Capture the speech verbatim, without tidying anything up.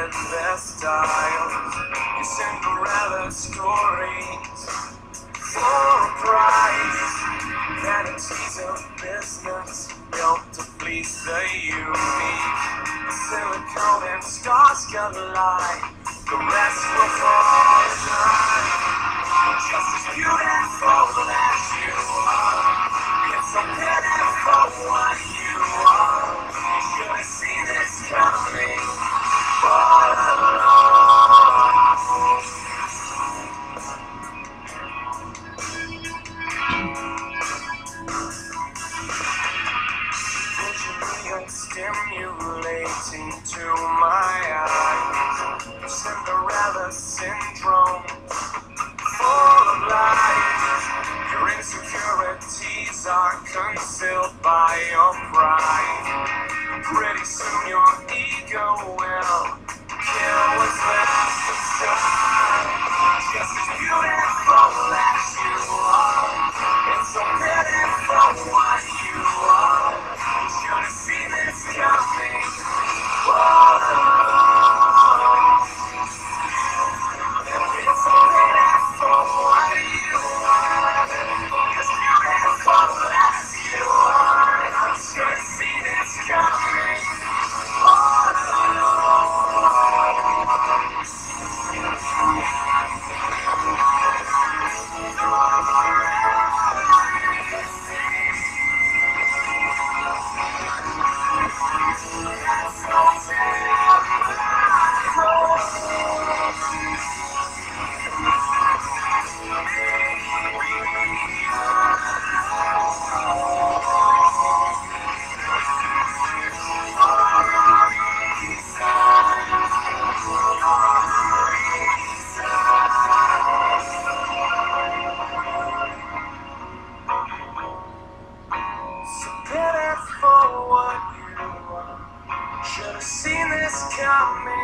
in their styles. Your Cinderella stories for a price. Vanities of business built to please the unique. Silicone and stars collide. The rest will fall in line. Just as beautiful as you are, it's so pitiful what you are. You should have seen this coming all along. Visually stimulating to my eyes. Cinderella syndrome, full of lies. Your insecurities are concealed by your pride. Pretty soon your ego will kill what's left inside. Just as beautiful as you are, it's so pitiful what you are. You should have seen this coming all along. It's so pitiful what you are, as beautiful as you are. You should have seen this coming all along. Pitiful what you are. Should have seen this coming.